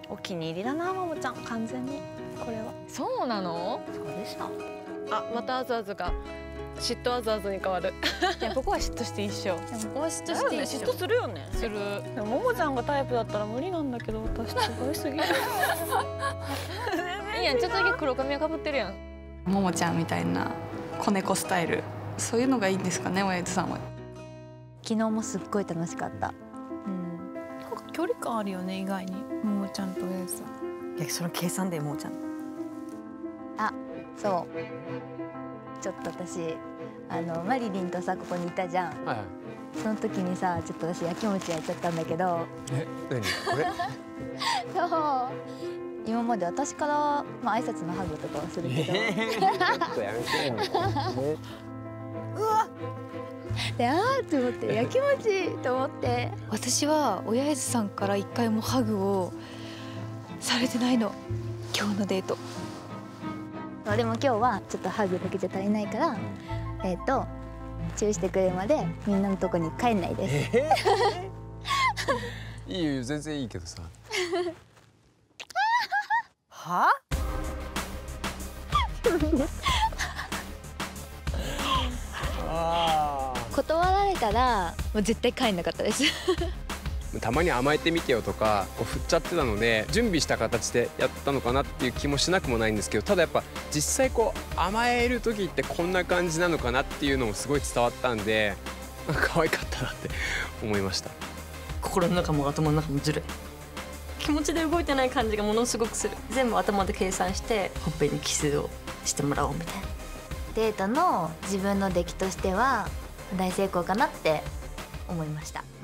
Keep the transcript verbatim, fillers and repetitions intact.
お気に入りだな、ももちゃん、完全にこれは。 そうなの？ そうでしょ。 あ、またあずあずが嫉妬あずあずに変わる。いや、ここは嫉妬して一緒。 ここは嫉妬していいっしょ。 嫉妬するよね。する。 でもももちゃんがタイプだったら無理なんだけど、私違いすぎる。 いいやん、ちょっとだけ黒髪はかぶってるやん。 ももちゃんみたいな子猫スタイル、そういうのがいいんですかね、親父さんは。 昨日もすっごい楽しかった。 うん。なんか距離感あるよね、意外に。ももちゃんと親父さん。 いや、その計算でももちゃん。 あ、そうちょっと私あのマリリンとさここにいたじゃん。 はいはい。 その時にさちょっと私やきもちやっちゃったんだけど。 え、何これ？ そう今まで私からまあ挨拶のハグとかはするけど、 えー、ちょっとやめてよ、ね、 うわであーって思ってやきもちと思って。 私は親父さんから一回もハグをされてないの、今日のデート。 でも今日はちょっとハグだけじゃ足りないからえっ、ー、とチューしてくれるまでみんなのとこに帰んないです。えー、いいよ、全然いいけどさ。 は？ 断られたらもう絶対帰んなかったです。 たまに甘えてみてよとかこう振っちゃってたので、準備した形でやったのかなっていう気もしなくもないんですけど、ただやっぱ実際こう甘える時ってこんな感じなのかなっていうのもすごい伝わったんで、可愛かったなって思いました。 心の中も頭の中もずるい。気持ちで動いてない感じがものすごくする。全部頭で計算してほっぺにキスをしてもらおうみたいな。 デートの自分の出来としては大成功かなって思いました。